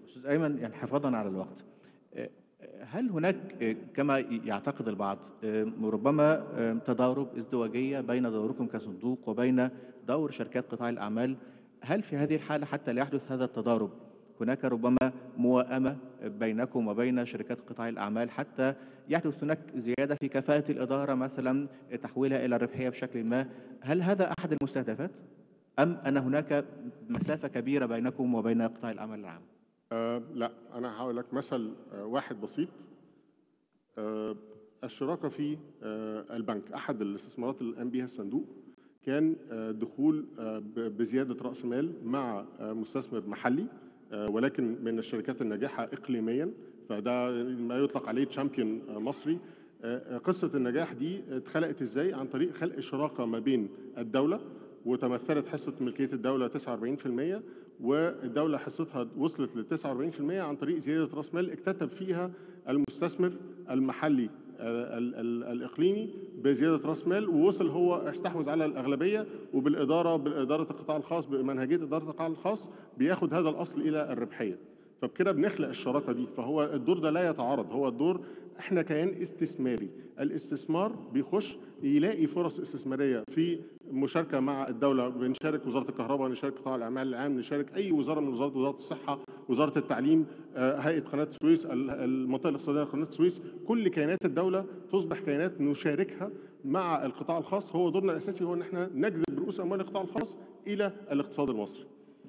أستاذ أيمن، يعني حفاظا على الوقت، هل هناك كما يعتقد البعض ربما تضارب ازدواجية بين دوركم كصندوق وبين دور شركات قطاع الأعمال؟ هل في هذه الحالة حتى لا يحدث هذا التضارب هناك ربما موائمة بينكم وبين شركات قطاع الأعمال حتى يحدث هناك زيادة في كفاءة الإدارة مثلا، تحويلها إلى الربحية بشكل ما؟ هل هذا أحد المستهدفات؟ أم أن هناك مسافة كبيرة بينكم وبين قطاع الأعمال العام؟ لا، أنا هقول لك مثل واحد بسيط. الشراكة في البنك، أحد الاستثمارات اللي قام بها الصندوق كان دخول بزيادة رأس مال مع مستثمر محلي، ولكن من الشركات الناجحة إقليميا، فده ما يطلق عليه تشامبيون مصري. قصة النجاح دي اتخلقت إزاي؟ عن طريق خلق شراكة ما بين الدولة، وتمثلت حصة ملكية الدولة 49%، والدولة حصتها وصلت ل 49% عن طريق زيادة رأس مال اكتتب فيها المستثمر المحلي الإقليمي بزيادة رأس مال، ووصل هو استحوذ على الأغلبية، بالإدارة القطاع الخاص، بمنهجية إدارة القطاع الخاص بياخد هذا الأصل إلى الربحية. فبكده بنخلق الشراكة دي. فهو الدور ده لا يتعارض، هو الدور احنا كيان استثماري. الاستثمار بيخش يلاقي فرص استثمارية في مشاركة مع الدولة، بنشارك وزارة الكهرباء، نشارك قطاع الأعمال العام، نشارك أي وزارة من وزارة الصحة، وزارة التعليم، هيئة قناة السويس، المنطقة الاقتصادية لقناة السويس. كل كيانات الدولة تصبح كيانات نشاركها مع القطاع الخاص. هو دورنا الأساسي هو أن احنا نجذب رؤوس أموال القطاع الخاص إلى الاقتصاد المصري.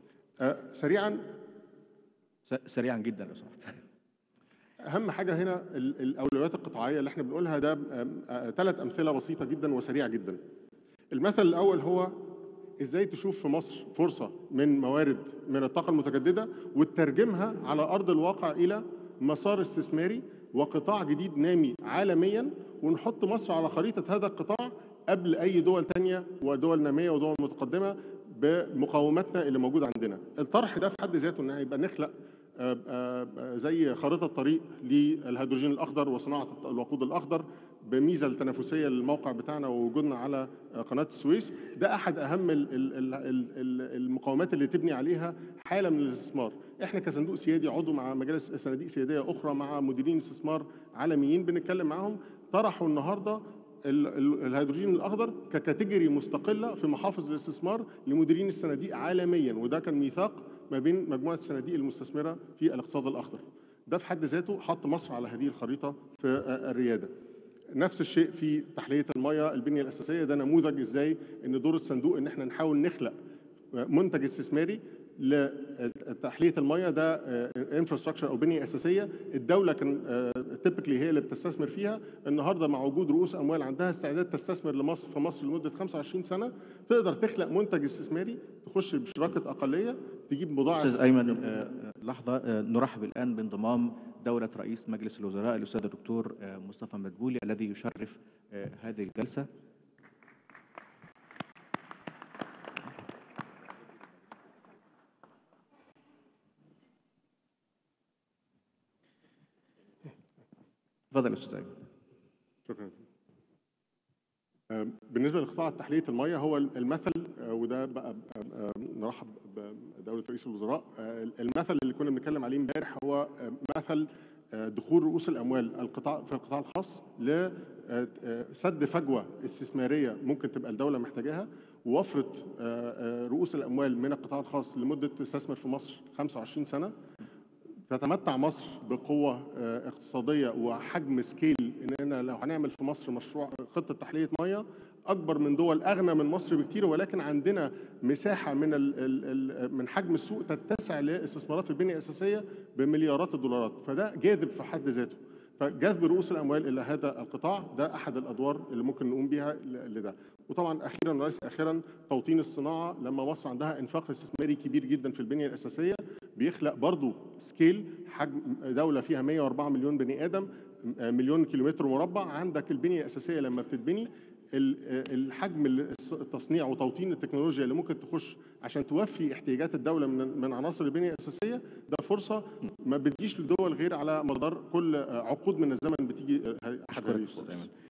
سريعا جدا لو سمحت. أهم حاجة هنا الأولويات القطاعية اللي احنا بنقولها، ده 3 أمثلة بسيطة جدا وسريعة جدا. المثل الأول هو إزاي تشوف في مصر فرصة من موارد من الطاقة المتجددة وتترجمها على أرض الواقع إلى مسار استثماري وقطاع جديد نامي عالميا، ونحط مصر على خريطة هذا القطاع قبل أي دول تانية ودول نامية ودول متقدمة بمقاوماتنا اللي موجودة عندنا. الطرح ده في حد ذاته إن يبقى نخلق زي خارطة طريق للهيدروجين الأخضر وصناعة الوقود الأخضر بميزة التنافسية للموقع بتاعنا ووجودنا على قناة السويس. ده أحد أهم المقاومات اللي تبني عليها حالة من الاستثمار. إحنا كصندوق سيادي عضو مع مجالس صناديق سيادية أخرى مع مديرين استثمار عالميين بنتكلم معاهم، طرحوا النهاردة الهيدروجين الأخضر ككاتيجوري مستقلة في محافظ الاستثمار لمديرين الصناديق عالميا، وده كان ميثاق ما بين مجموعة الصناديق المستثمرة في الاقتصاد الأخضر. ده في حد ذاته حط مصر على هذه الخريطة في الريادة. نفس الشيء في تحلية المياه، البنية الأساسية، ده نموذج إزاي إن دور الصندوق إن احنا نحاول نخلق منتج استثماري لتحلية المياه. ده انفراستراكشر أو بنية أساسية الدولة كان تيبيكلي هي اللي بتستثمر فيها. النهارده مع وجود رؤوس أموال عندها استعداد تستثمر في مصر لمدة 25 سنة، تقدر تخلق منتج استثماري تخش بشراكة أقلية تجيب بضاعة. أستاذ أيمن، لحظة، نرحب الآن بانضمام دولة رئيس مجلس الوزراء الأستاذ الدكتور مصطفى مدبولي الذي يشرف هذه الجلسة. تفضل أستاذ أيمن. شكرا. بالنسبة لقطاع تحلية المياه، هو المثل، وده بقى نرحب بدولة رئيس الوزراء. المثل اللي كنا بنتكلم عليه امبارح هو مثل دخول رؤوس الأموال في القطاع الخاص لسد فجوة استثمارية ممكن تبقى الدولة محتاجاها، ووفرة رؤوس الأموال من القطاع الخاص لمدة تستثمر في مصر 25 سنة. تتمتع مصر بقوة اقتصادية وحجم سكيل، إننا لو هنعمل في مصر مشروع خطة تحلية مياه أكبر من دول أغنى من مصر بكتير، ولكن عندنا مساحة من حجم السوق تتسع لاستثمارات في البنية الأساسية بمليارات الدولارات. فده جاذب في حد ذاته. فجذب رؤوس الأموال إلى هذا القطاع ده أحد الأدوار اللي ممكن نقوم بها لده. وطبعا أخيرا وليس آخرا، توطين الصناعة. لما مصر عندها إنفاق استثماري كبير جدا في البنية الأساسية بيخلق برضو سكيل، حجم دولة فيها 104 مليون بني آدم، مليون كيلومتر مربع. عندك البنية الأساسية لما بتتبني، الحجم التصنيع وتوطين التكنولوجيا اللي ممكن تخش عشان توفي احتياجات الدولة من عناصر البنية الأساسية، ده فرصة ما بتجيش للدول غير على مدار كل عقود من الزمن بتيجي هذه الفرص.